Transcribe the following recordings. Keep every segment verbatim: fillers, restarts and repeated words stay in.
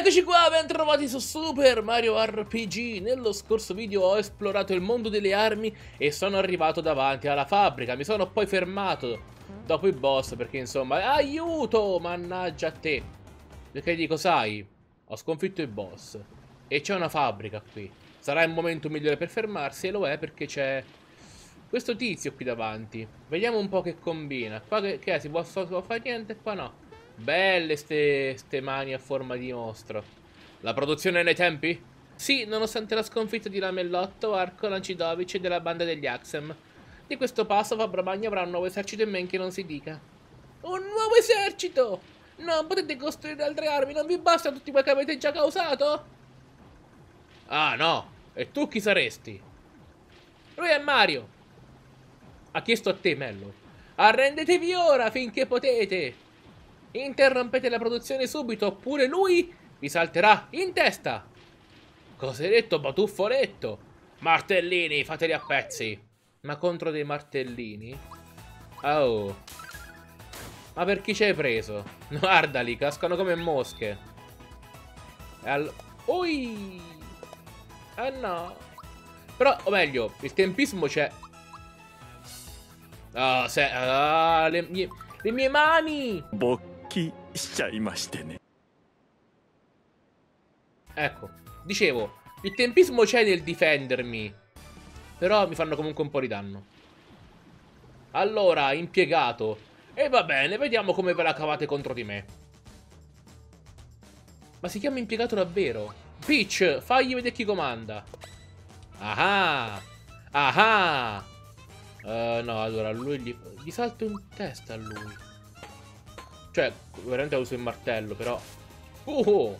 Eccoci qua, ben trovati su Super Mario R P G. Nello scorso video ho esplorato il mondo delle armi e sono arrivato davanti alla fabbrica. Mi sono poi fermato dopo i boss perché insomma, aiuto, mannaggia a te. Perché dico, sai, ho sconfitto i boss e c'è una fabbrica qui. Sarà il momento migliore per fermarsi e lo è perché c'è questo tizio qui davanti. Vediamo un po' che combina. Qua che, che è? Si può, si può fare niente? Qua no. Belle ste, ste mani a forma di mostro. La produzione è nei tempi? Sì, nonostante la sconfitta di Lamellotto, Arco, Lancidovic e della banda degli Axem. Di questo passo Fabro Magno avrà un nuovo esercito in men che non si dica. Un nuovo esercito! Non potete costruire altre armi, non vi basta tutti quei che avete già causato? Ah no, e tu chi saresti? Lui è Mario. Ha chiesto a te, Mello. Arrendetevi ora finché potete. Interrompete la produzione subito oppure lui vi salterà in testa. Cosa hai detto, batuffoletto? Martellini, fateli a pezzi. Ma contro dei martellini? Oh. Ma per chi ci hai preso? Guardali, cascano come mosche. E all... Ui. Ah no. Però, o meglio, il tempismo c'è. Ah, se... ah, le mie... le mie mani. Ecco, dicevo, il tempismo c'è nel difendermi, però mi fanno comunque un po' di danno. Allora, impiegato. E va bene, vediamo come ve la cavate contro di me. Ma si chiama impiegato davvero? Peach, fagli vedere chi comanda. Ah, ah. Uh, no, allora, lui gli, gli salto in testa a lui. Cioè, veramente uso il martello, però. Uh!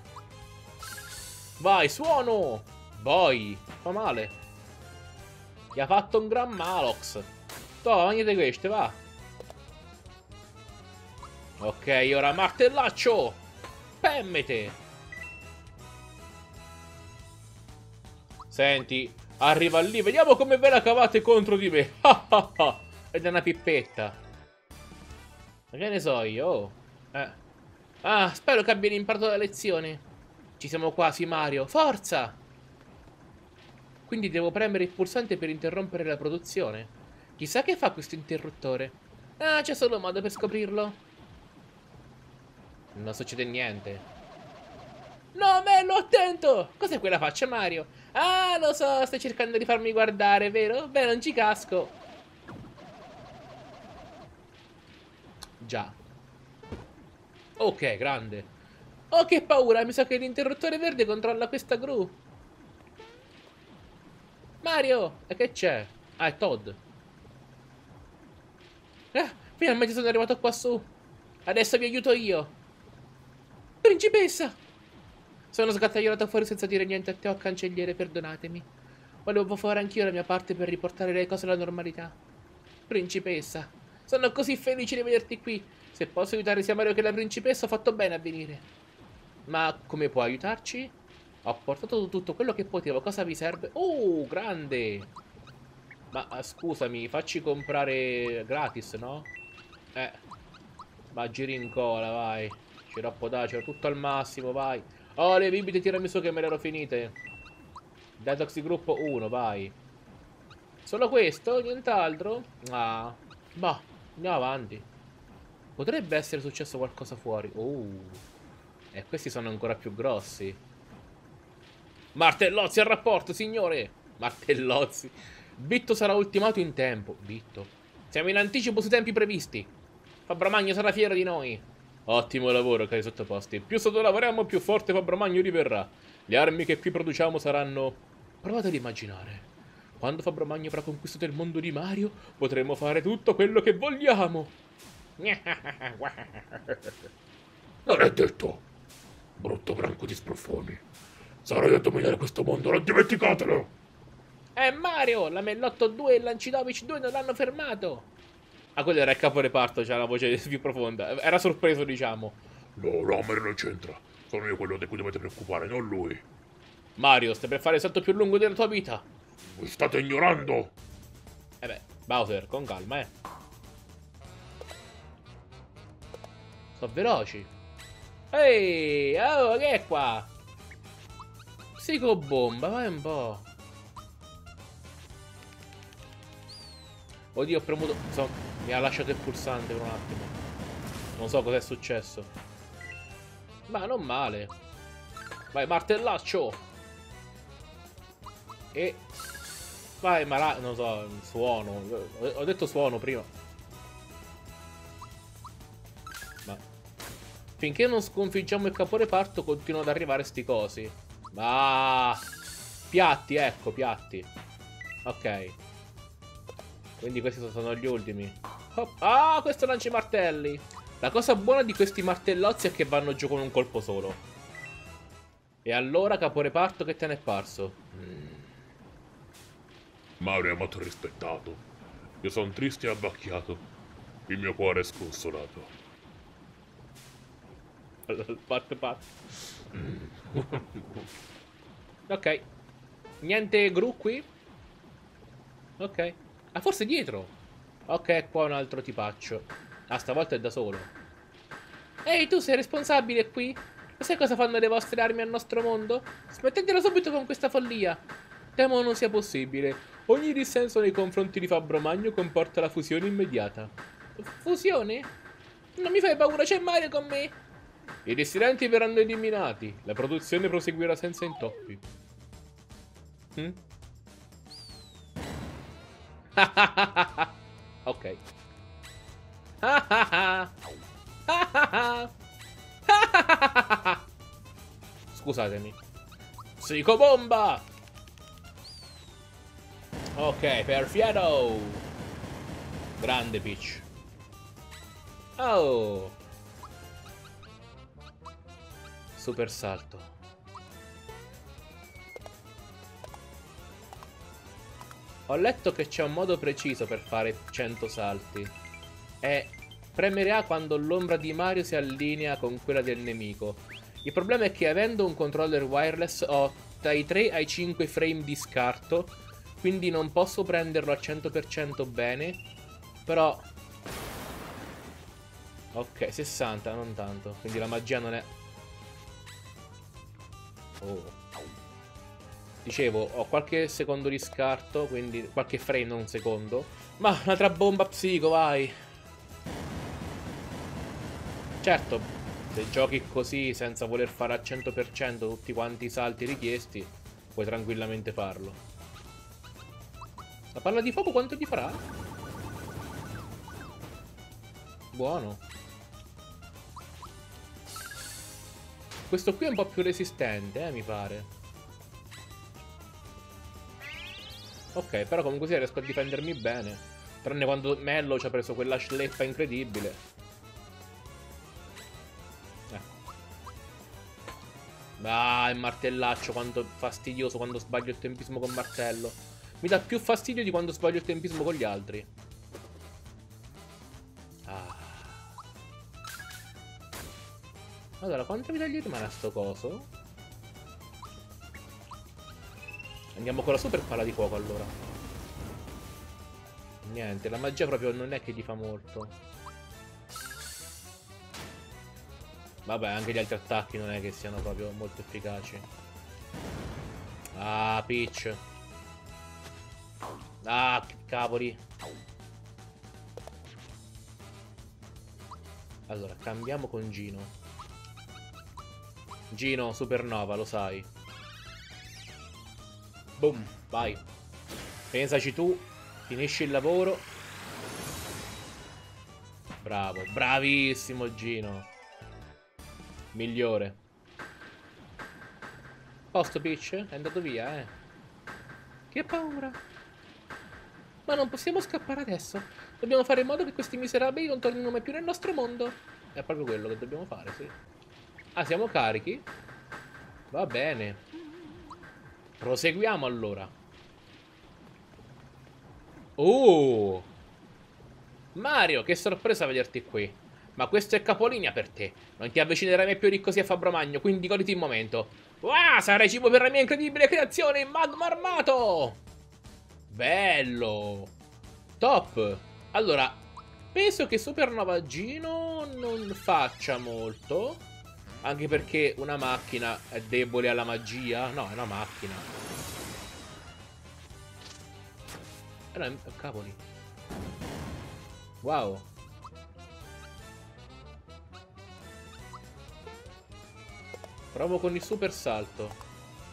Vai, suono! Vai! Fa male. Gli ha fatto un gran malox. Toh, mangiate queste, va. Ok, ora martellaccio! Pemmete! Senti, arriva lì, vediamo come ve la cavate contro di me. Ed è una pippetta. Ma che ne so io? Oh. Eh. Ah, spero che abbiano imparato la lezione. Ci siamo quasi, Mario. Forza! Quindi devo premere il pulsante per interrompere la produzione. Chissà che fa questo interruttore. Ah, c'è solo un modo per scoprirlo. Non succede niente. No, Mello, attento! Cos'è quella faccia, Mario? Ah, lo so, stai cercando di farmi guardare, vero? Beh, non ci casco. Già. Ok, grande. Oh, che paura, mi sa che l'interruttore verde controlla questa gru. Mario, e che c'è? Ah, è Todd. Ah, finalmente sono arrivato qua su. Adesso vi aiuto io. Principessa! Sono sgattaiolato fuori senza dire niente a te, oh cancelliere, perdonatemi. Volevo fare anch'io la mia parte per riportare le cose alla normalità. Principessa, sono così felice di vederti qui. Se posso aiutare sia Mario che la principessa, ho fatto bene a venire. Ma come può aiutarci? Ho portato tutto quello che potevo, cosa vi serve? Oh, grande! Ma scusami, facci comprare gratis, no? Eh, ma giri in cola, vai. Sciroppo d'acero, tutto al massimo, vai. Oh, le bibite tiramisù che me le ero finite. Detox gruppo uno, vai. Solo questo? Nient'altro? Ah, boh, andiamo avanti. Potrebbe essere successo qualcosa fuori. Oh, e questi sono ancora più grossi. Martellozzi al rapporto, signore. Martellozzi. Bitto sarà ultimato in tempo. Bitto. Siamo in anticipo sui tempi previsti. Fabro Magno sarà fiero di noi. Ottimo lavoro, cari sottoposti. Più sottolavoriamo, più forte Fabro Magno riverrà. Le armi che qui produciamo saranno... Provate ad immaginare. Quando Fabro Magno avrà conquistato il mondo di Mario, potremo fare tutto quello che vogliamo. Non è detto. Brutto branco di spruffoni. Sarai a dominare questo mondo, non dimenticatelo! Eh, Mario! La Mellotto due e il Lancidovic due non l'hanno fermato! Ah, quello era il capo reparto, c'ha la voce più profonda. Era sorpreso, diciamo. No, no, a me non c'entra. Sono io quello di cui dovete preoccupare, non lui. Mario, stai per fare il salto più lungo della tua vita. Mi state ignorando? Eh beh, Bowser, con calma, eh. Sono veloci. Ehi, oh, che è qua? Psicobomba, vai un po'. Oddio, ho premuto... Insomma, mi ha lasciato il pulsante per un attimo. Non so cos'è successo. Ma non male. Vai, martellaccio. E... Vai, mara... Non so, suono. Ho detto suono prima. Ma... Finché non sconfiggiamo il caporeparto continuano ad arrivare sti cosi. Ah! Piatti, ecco, piatti. Ok. Quindi questi sono gli ultimi. Oh, ah, questo lancia i martelli. La cosa buona di questi martellozzi è che vanno giù con un colpo solo. E allora, caporeparto, che te ne è parso? Mm. Mario è amato e rispettato. Io sono triste e abbacchiato. Il mio cuore è sconsolato. Pat pat. Ok. Niente gru qui? Ok. Ah, forse dietro. Ok, qua un altro tipaccio. Ah, stavolta è da solo. Ehi, tu sei responsabile qui? Lo sai cosa fanno le vostre armi al nostro mondo? Smettetela subito con questa follia. Temo non sia possibile. Ogni dissenso nei confronti di Fabbro Magno comporta la fusione immediata. Fusione? Non mi fai paura, c'è Mario con me. I dissidenti verranno eliminati. La produzione proseguirà senza intoppi. Hm? Ok. Scusatemi. Psicobomba! Ok, perfetto. Grande Peach. Oh. Super salto. Ho letto che c'è un modo preciso per fare cento salti. È premere A quando l'ombra di Mario si allinea con quella del nemico. Il problema è che avendo un controller wireless ho dai tre ai cinque frame di scarto, quindi non posso prenderlo al cento per cento bene. Però... Ok, sessanta, non tanto. Quindi la magia non è... Oh. Dicevo, ho qualche secondo di scarto, quindi qualche frame, non un secondo. Ma un'altra bomba psico, vai. Certo, se giochi così senza voler fare al cento per cento tutti quanti i salti richiesti, puoi tranquillamente farlo. La palla di fuoco quanto ti farà? Buono. Questo qui è un po' più resistente, eh, mi pare. Ok, però comunque sia riesco a difendermi bene. Tranne quando Mello ci ha preso quella schleppa incredibile. Ecco. Ah, il martellaccio, quanto fastidioso quando sbaglio il tempismo con martello. Mi dà più fastidio di quando sbaglio il tempismo con gli altri. Ah. Allora, quanta vita gli rimane a sto coso? Andiamo con la super palla di fuoco allora. Niente, la magia proprio non è che gli fa molto. Vabbè, anche gli altri attacchi non è che siano proprio molto efficaci. Ah, Peach. Ah, che cavoli. Allora, cambiamo con Gino. Gino, supernova, lo sai. Boom, vai. Pensaci tu. Finisci il lavoro. Bravo, bravissimo Gino. Migliore. Posto Peach? È andato via, eh. Che paura. Ma non possiamo scappare adesso. Dobbiamo fare in modo che questi miserabili non tornino mai più nel nostro mondo. È proprio quello che dobbiamo fare, sì. Ah, siamo carichi? Va bene. Proseguiamo allora. Oh! Mario, che sorpresa vederti qui. Ma questo è capolinea per te. Non ti avvicinerai mai più di così a Fabbro Magno, quindi goditi il momento. Wow, sarai cibo per la mia incredibile creazione, magma armato! Bello! Top! Allora, penso che Supernova Gino non faccia molto. Anche perché una macchina è debole alla magia. No, è una macchina. Eh no, è... cavoli. Wow. Provo con il super salto.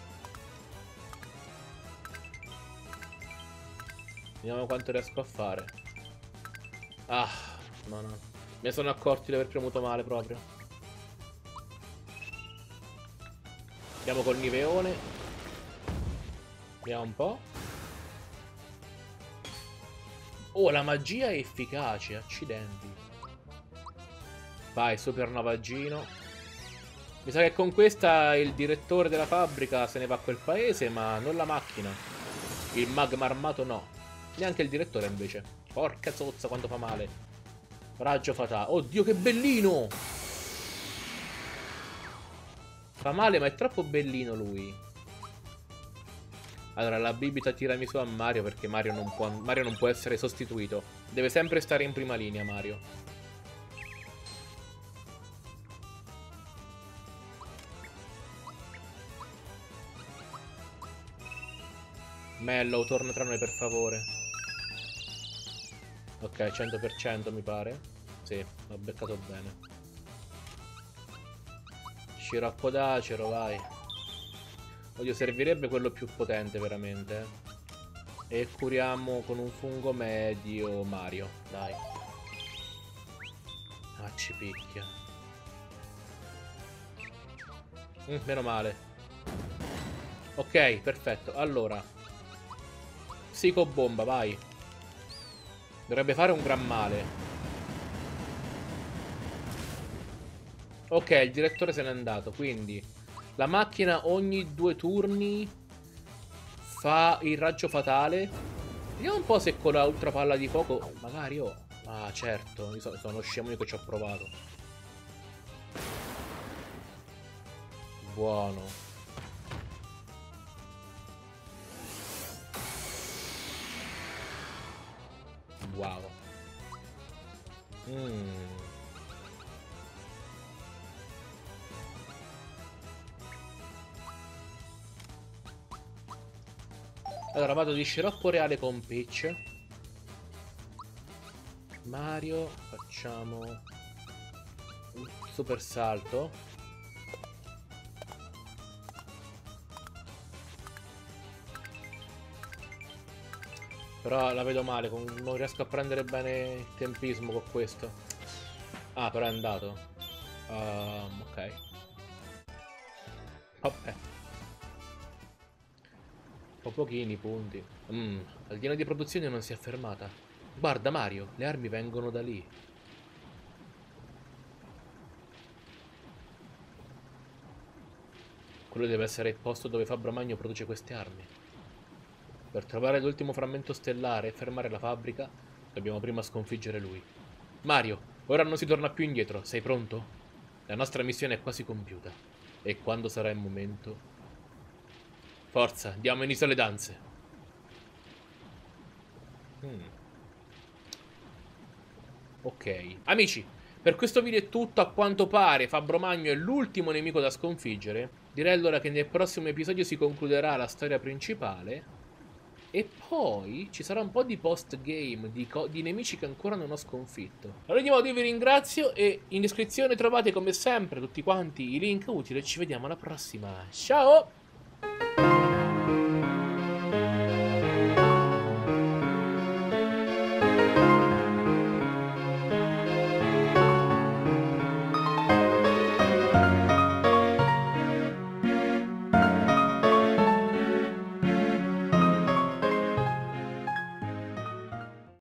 Vediamo quanto riesco a fare. Ah, no, no. Mi sono accorto di aver premuto male proprio. Andiamo col niveone. Vediamo un po'. Oh, la magia è efficace, accidenti. Vai, super navaggino. Mi sa che con questa il direttore della fabbrica se ne va a quel paese, ma non la macchina. Il magma armato no. Neanche il direttore invece. Porca zozza quanto fa male. Raggio fatale. Oddio che bellino. Fa male ma è troppo bellino lui. Allora la bibita tirami su a Mario perché Mario non può, Mario non può essere sostituito. Deve sempre stare in prima linea Mario. Mellow, torna tra noi per favore. Ok, cento per cento mi pare. Sì, l'ho beccato bene. Scirocco d'acero, vai. Oddio, servirebbe quello più potente veramente. E curiamo con un fungo medio Mario, dai. Ah, ci picchia. Mm, meno male. Ok, perfetto. Allora, psicobomba, vai. Dovrebbe fare un gran male. Ok, il direttore se n'è andato, quindi la macchina ogni due turni fa il raggio fatale. Vediamo un po' se con la ultra palla di fuoco magari oh. Ah, certo, io sono, sono scemo io che ci ho provato. Buono. Wow. Mm. Allora vado di sciroppo reale con Peach. Mario, facciamo un super salto. Però la vedo male, non riesco a prendere bene il tempismo con questo. Ah, però è andato. Um, ok. Vabbè. Ho pochini punti. Mm, la linea di produzione non si è fermata. Guarda Mario, le armi vengono da lì. Quello deve essere il posto dove Fabbro Magno produce queste armi. Per trovare l'ultimo frammento stellare e fermare la fabbrica, dobbiamo prima sconfiggere lui. Mario, ora non si torna più indietro, sei pronto? La nostra missione è quasi compiuta. E quando sarà il momento... Forza, diamo inizio alle danze. Hmm. Ok. Amici, per questo video è tutto. A quanto pare Fabbro Magno è l'ultimo nemico da sconfiggere. Direi allora che nel prossimo episodio si concluderà la storia principale. E poi ci sarà un po' di post game, di, di nemici che ancora non ho sconfitto. Allora di modo io vi ringrazio e in descrizione trovate come sempre tutti quanti i link utili e ci vediamo alla prossima. Ciao!